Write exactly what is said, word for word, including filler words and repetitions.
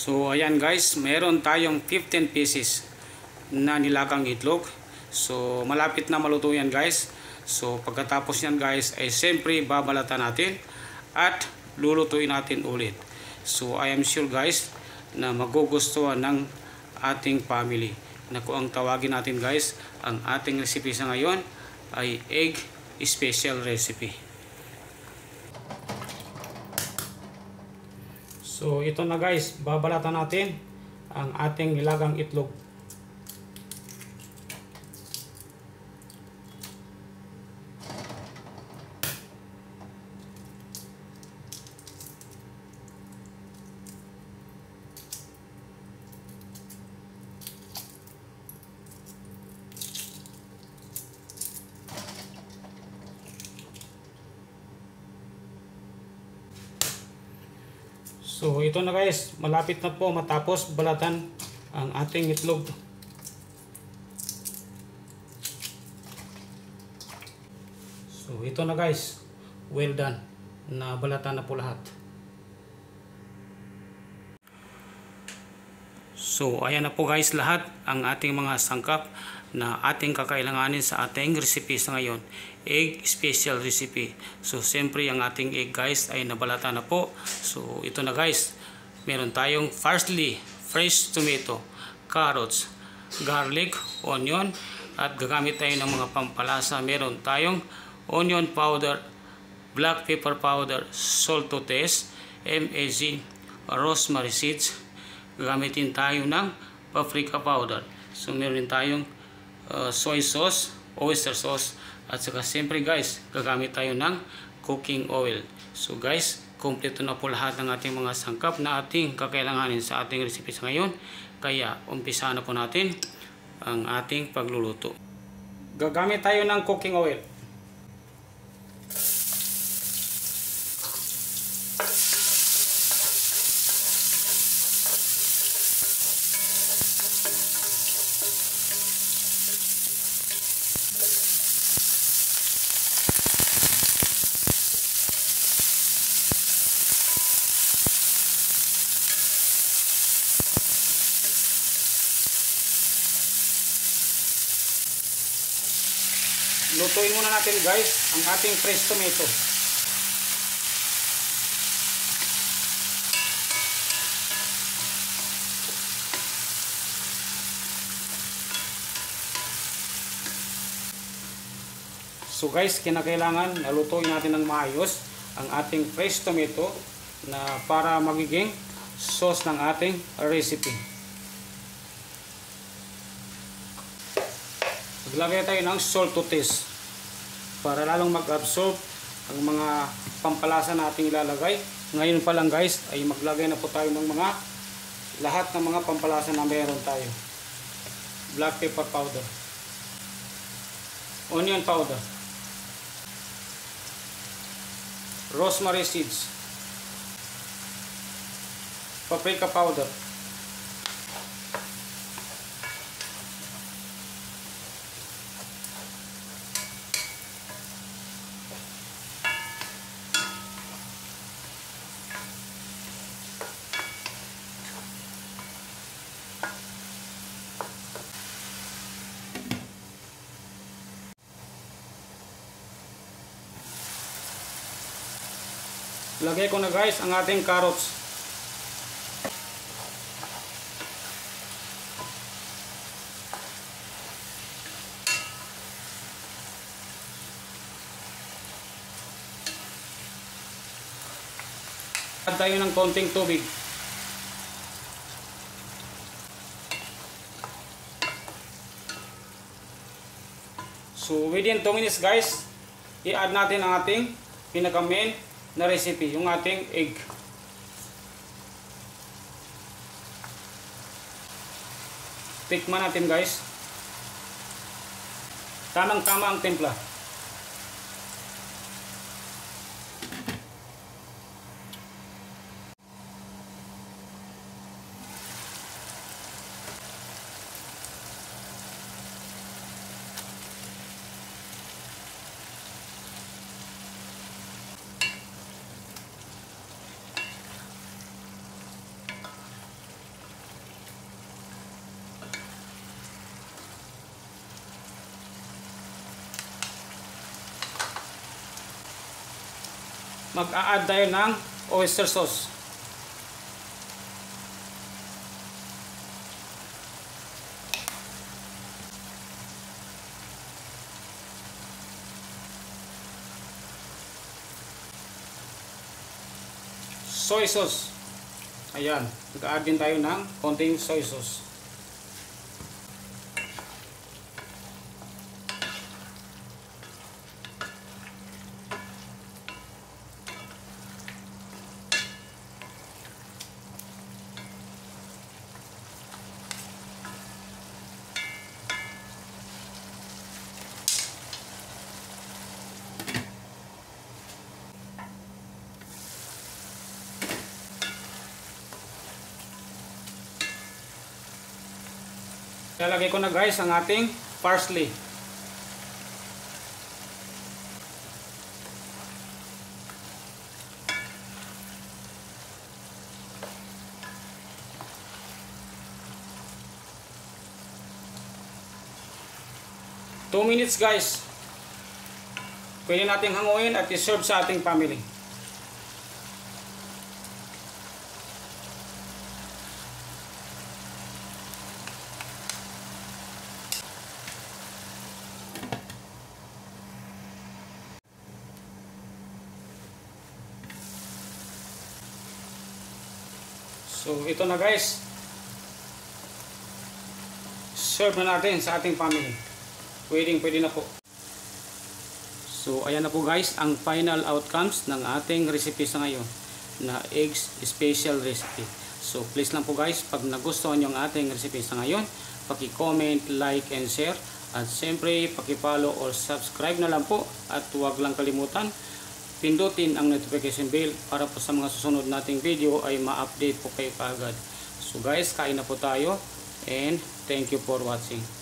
So ayan guys, meron tayong fifteen pieces na nilagang itlog. So malapit na maluto yan guys. So pagkatapos yan guys ay siyempre babalatan natin at lulutuin natin ulit. So I am sure guys na magugustuhan ng ating family. Na kung ang tawagin natin guys, ang ating recipe sa ngayon ay egg special recipe. So ito na guys, babalatan natin ang ating nilagang itlog. So ito na guys, malapit na po matapos balatan ang ating itlog. So ito na guys, well done, na balatan na po lahat. So ayan na po guys lahat ang ating mga sangkap na ating kakailanganin sa ating recipe sa ngayon, egg special recipe. So siyempre ang ating egg guys ay nabalata na po. So ito na guys, meron tayong parsley, fresh tomato, carrots, garlic, onion, at gagamit tayo ng mga pampalasa. Meron tayong onion powder, black pepper powder, salt to taste, M A Z, rosemary seeds. Gagamitin tayo ng paprika powder. So meron din tayong uh, soy sauce, oyster sauce, at saka siyempre guys, gagamit tayo ng cooking oil. So guys, kompleto na po lahat ng ating mga sangkap na ating kakailanganin sa ating recipe sa ngayon. Kaya umpisa na po natin ang ating pagluluto. Gagamit tayo ng cooking oil. Lutuin muna natin guys ang ating fresh tomato. So guys, kinakailangan na lutuin natin ng maayos ang ating fresh tomato na para magiging sauce ng ating recipe. Maglagay tayo ng salt to taste para lalong mag-absorb ang mga pampalasa na ating ilalagay. Ngayon pa lang guys ay maglagay na po tayo ng mga lahat ng mga pampalasa na meron tayo. Black pepper powder, onion powder, rosemary seeds, paprika powder, lagay ko na guys ang ating carrots. Add tayo ng konting tubig. So within two minutes guys, i-add natin ang ating pinaka-main na recipe, yung ating egg. Tikman natin guys. Tamang-tama ang timpla. mag-a-add tayo ng oyster sauce. Soy sauce. Ayan, mag-a-add din tayo ng konting soy sauce. Lalagay ko na guys ang ating parsley. two minutes guys. Pwede nating hanguin at i-serve sa ating family. So ito na guys, serve na natin sa ating family. Pwedeng pwede na po. So ayan na po guys ang final outcomes ng ating recipe sa ngayon na eggs special recipe. So please lang po guys, pag nagustuhan nyo ang ating recipe sa ngayon, paki-comment, like and share. At siyempre paki-follow or subscribe na lang po. At huwag lang kalimutan pindutin ang notification bell para po sa mga susunod nating video ay ma-update po kayo kaagad. So guys, kain na po tayo and thank you for watching.